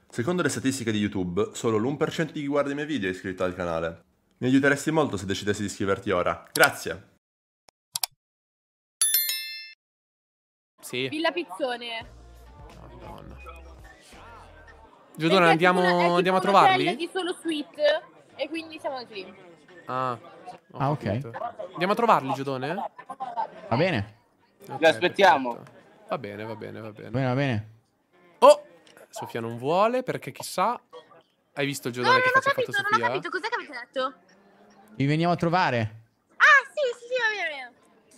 Secondo le statistiche di YouTube, solo l'1% di chi guarda i miei video è iscritto al canale. Mi aiuteresti molto se decidessi di iscriverti ora. Grazie! Sì. Villa Pizzone. Madonna. Giudone, andiamo a trovarli? È di solo suite e quindi siamo lì. Ah, ok. capito. Andiamo a trovarli, Giudone? Va bene. Okay, Li aspettiamo. perfetto. Va bene, va bene, va bene. Va bene. Oh! Sofia non vuole perché chissà. Hai visto il Giudone che faccia fatto Sofia? Non ho capito, cos'è che avete detto? Vi veniamo a trovare. Ah, sì, va bene.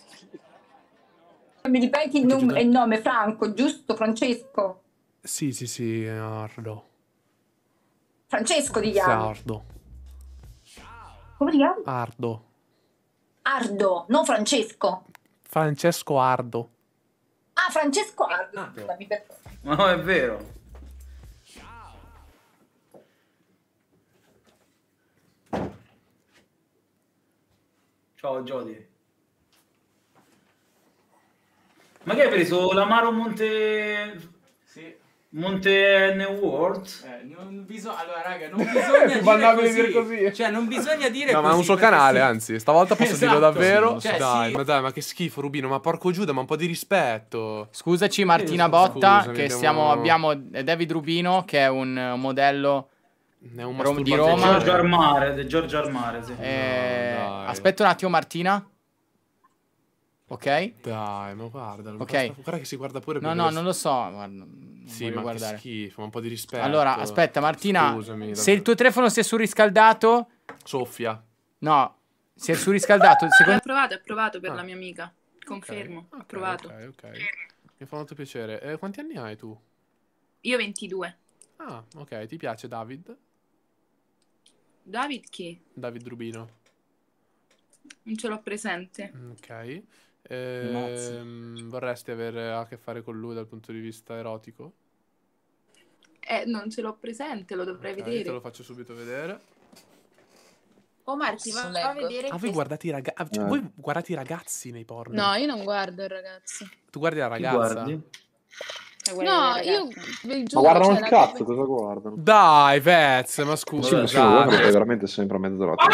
Mi ripeti il nome, Franco, giusto? Francesco? Sì, Ardo. Francesco ti chiami? Ardo. Come ti chiami? Ardo. Ardo, non Francesco. Francesco Ardo. Ah, Francesco Ardo. Scusami, perdono. Ma no, è vero. Ciao Jody. Ma che hai preso l'amaro Monte... Sì. Monte New World? Allora, raga, non bisogna dire così. Cioè, non bisogna dire No, così. ma è un suo canale, anzi. Stavolta posso dirlo Esatto. davvero. Cioè, dai, sì. ma che schifo, Rubino. Ma porco Giuda, ma un po' di rispetto. Scusaci Martina Botta, Scusami, che abbiamo David Rubino, che è un modello È un di Roma. Giorgio Armare, Giorgio Armare, sì. dai. Aspetta un attimo Martina. Ok? Dai, ma guarda. Ok. Guarda che si guarda pure No, non lo so. Guarda, non Sì, voglio ma guardare. che schifo, ma un po' di rispetto. Allora, aspetta Martina. Scusami, Se il tuo telefono si è surriscaldato. Soffia. No, si è surriscaldato. Secondo... È approvato per la mia amica. Confermo, Ok, approvato. Ok. Mi fa molto piacere. Quanti anni hai tu? Io 22. Ah, ok. Ti piace David? David chi? David Rubino. Non ce l'ho presente. Ok. Vorresti avere a che fare con lui dal punto di vista erotico? Non ce l'ho presente, lo dovrei Ok, vedere. te lo faccio subito vedere. Oh Marti, va a vedere. Ah, voi guardate i ragazzi. Cioè, voi guardate i ragazzi nei porno? No, io non guardo il ragazzo. Tu guardi la Chi ragazza? guardi? No, io vi giuro, Ma guardano cioè, il cazzo, cosa guardano? Dai, Vez, ma scusa. Sì, ma guardano veramente sempre a mezz'ora.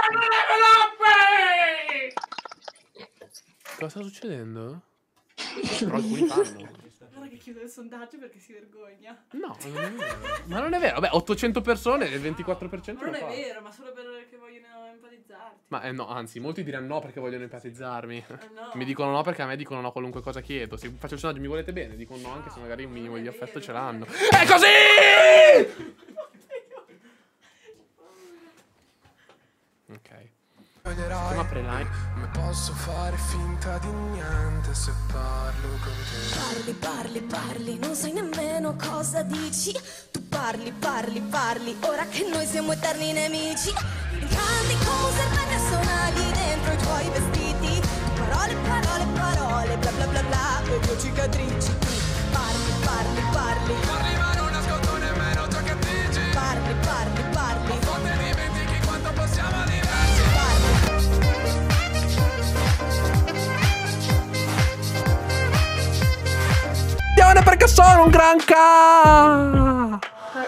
Cosa sta succedendo? Però alcuni fanno. Guarda che chiude il sondaggio perché si vergogna. No, non è vero. Ma non è vero. Beh, 800 persone e il 24% Ma non lo è fa. vero, ma solo perché vogliono empatizzarti. Ma no, anzi, molti diranno no perché vogliono empatizzarmi. No. Mi dicono no perché a me dicono no a qualunque cosa chiedo. Se faccio il sondaggio mi volete bene, dicono no anche se magari un minimo di affetto ce l'hanno. È così! Ok. Come apre line? Ma posso fare finta di niente se parlo con te. Parli, non sai nemmeno cosa dici. Tu parli, ora che noi siamo eterni nemici. Canti come serpenti sonagli dentro i tuoi vestiti. Parole, bla bla bla bla, e due cicatrici. Tu parli. Arriva non ascolto nemmeno ciò che dici. Parli. A volte dimentichi quanto possiamo diversi. Perché sono un granca.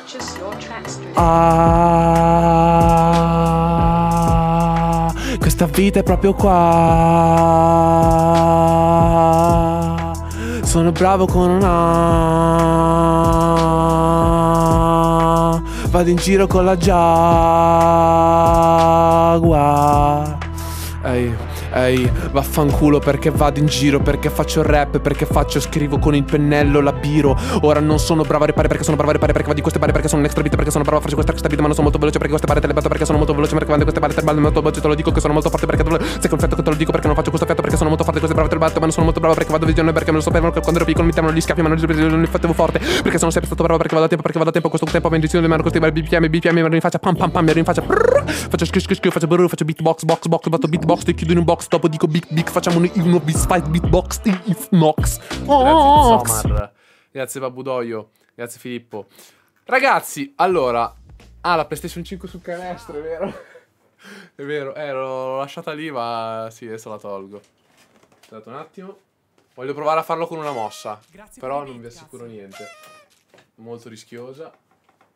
Questa vita è proprio qua. Sono bravo con una. Vado in giro con la Jaguar. Ehi, vaffanculo perché vado in giro, perché faccio rap, perché scrivo con il pennello la biro. Ora non sono bravo a ripare perché sono bravo a ripare, perché vado di queste bare perché sono un extra beat, perché sono bravo a farci questa beat, ma non sono molto veloce perché queste bare te le batto perché sono molto veloce, perché vado di queste bare te le batto molto veloce, te lo dico che sono molto forte perché sei col fatto che te lo dico perché non faccio questo effetto perché sono molto forte, queste brave te le batto, ma non sono molto bravo perché vado visione perché me lo sapevano che quando ero piccolo mi tiravano gli schiaffi, ma non li facevo forte, perché sono sempre stato bravo perché vado a tempo, questo tempo benedizione di mano, questi vari BPM, mi rinfaccia pam, mi rinfaccia, faccio schio, faccio brrr, faccio beatbox, batto beatbox, ti chiudo in un box, dopo dico big, facciamo uno fight beatbox, Nox. Grazie Somar, grazie Babudoio, grazie Filippo. Ragazzi, allora, la PlayStation 5 sul canestro, è vero? È vero, l'ho lasciata lì, ma sì, adesso la tolgo. Aspettate un attimo. Voglio provare a farlo con una mossa, però non vi assicuro niente. Molto rischiosa.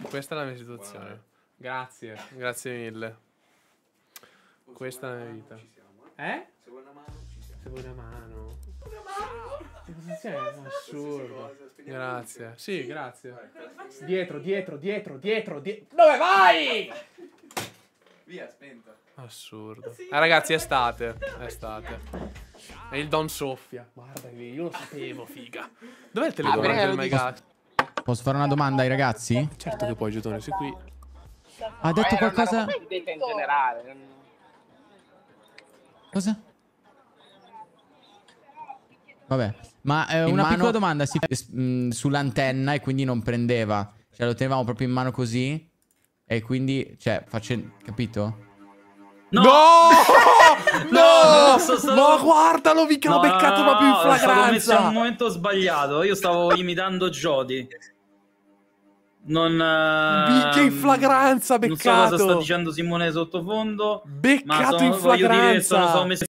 Questa è la mia situazione. Grazie, grazie mille. Questa è la mia vita. Se vuoi una mano, ci siamo. Se vuoi una mano. Che cosa c'è? Assurdo. Grazie. Sì, grazie. Dietro. Dove vai? Via, spento. Assurdo. Ragazzi, è estate. E il Don soffia. Guarda lì, io lo sapevo, figa. Dov'è il telefono del Mega? Posso fare una domanda ai ragazzi? Certo che puoi, Giotone, sei qui. Ha detto qualcosa? In generale. Cosa? Vabbè, ma una piccola domanda sull'antenna e quindi non prendeva. Cioè lo tenevamo proprio in mano così e quindi, cioè, capito? No! No, guardalo, mica l'ho beccato proprio in flagranza. Stavo messo in un momento sbagliato. Io stavo imitando Jody. Minchia in flagranza, beccato. Non so cosa sta dicendo Simone sottofondo. Beccato in flagranza. Voglio dire, sono messo